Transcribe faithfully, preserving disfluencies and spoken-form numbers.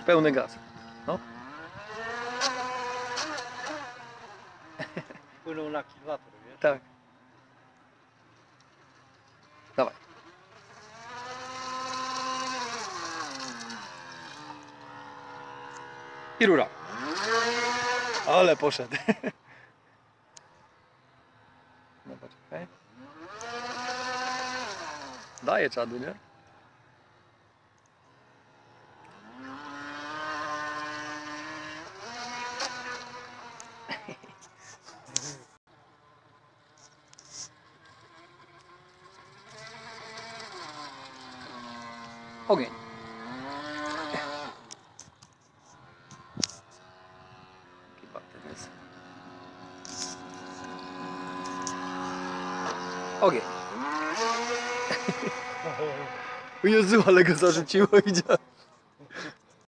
Pełny gaz. No. Płynął na aktywator, wiesz? Tak. Dawaj. I rura. Ale poszedł. No poczekaj. Daje czadu, nie? Ogień. Jaki bater jest. Ogień. O Jezu, ale go zarzuciło, idzie.